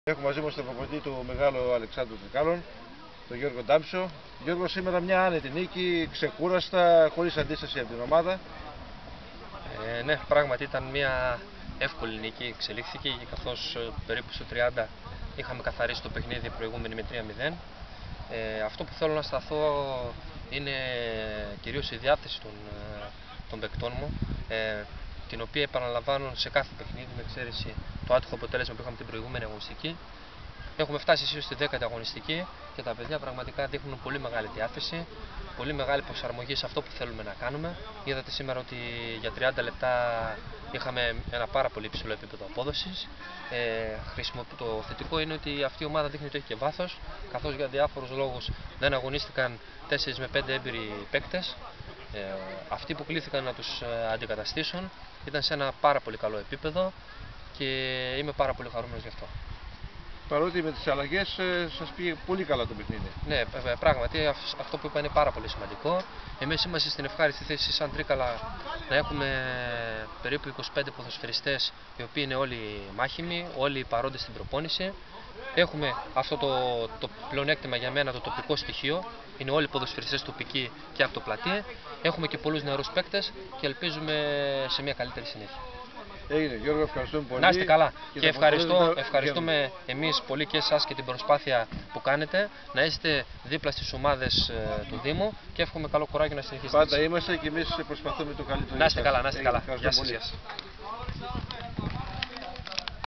Έχω μαζί μας τον προπονητή του μεγάλου Αλεξάνδρου Τρικάλων, τον Γιώργο Ντάμψο. Γιώργο, σήμερα μια άνετη νίκη, ξεκούραστα, χωρίς αντίσταση από την ομάδα. Ναι, πράγματι ήταν μια εύκολη νίκη, εξελίχθηκε καθώς περίπου στο 30 είχαμε καθαρίσει το παιχνίδι προηγούμενη με 3-0. Αυτό που θέλω να σταθώ είναι κυρίως η διάθεση των παικτών μου, την οποία επαναλαμβάνουν σε κάθε παιχνίδι, με εξαίρεση το άτυχο αποτέλεσμα που είχαμε την προηγούμενη αγωνιστική. Έχουμε φτάσει ίσως στη 10η αγωνιστική και τα παιδιά πραγματικά δείχνουν πολύ μεγάλη διάθεση, πολύ μεγάλη προσαρμογή σε αυτό που θέλουμε να κάνουμε. Είδατε σήμερα ότι για 30 λεπτά είχαμε ένα πάρα πολύ υψηλό επίπεδο απόδοσης. Το θετικό είναι ότι αυτή η ομάδα δείχνει ότι έχει και βάθος, καθώς για διάφορους λόγους δεν αγωνίστηκαν 4 με 5 έμπειροι παίκτες. Αυτοί που κλήθηκαν να τους αντικαταστήσουν ήταν σε ένα πάρα πολύ καλό επίπεδο και είμαι πάρα πολύ χαρούμενος γι' αυτό. Παρότι με τις αλλαγές σας πήγε πολύ καλά το παιχνίδι. Ναι, πράγματι αυτό που είπα είναι πάρα πολύ σημαντικό. Εμείς είμαστε στην ευχάριστη θέση σαν Τρίκαλα να έχουμε περίπου 25 ποδοσφαιριστές, οι οποίοι είναι όλοι μάχημοι, όλοι παρόντες στην προπόνηση. Έχουμε αυτό το πλεονέκτημα για μένα, το τοπικό στοιχείο. Είναι όλοι οι ποδοσφαιριστές τοπικοί και από το πλατή. Έχουμε και πολλούς νεαρούς παίκτες και ελπίζουμε σε μια καλύτερη συνέχεια. Έγινε, Γιώργο, ευχαριστούμε πολύ. Να είστε καλά και ευχαριστούμε εμείς πολύ και εσάς και την προσπάθεια που κάνετε να είστε δίπλα στις ομάδες του Δήμου και εύχομαι καλό κουράγιο να συνεχίσετε. Πάντα είμαστε και εμείς προσπαθούμε το καλύτερο. Να είστε καλά, να είστε καλά. Γεια σας.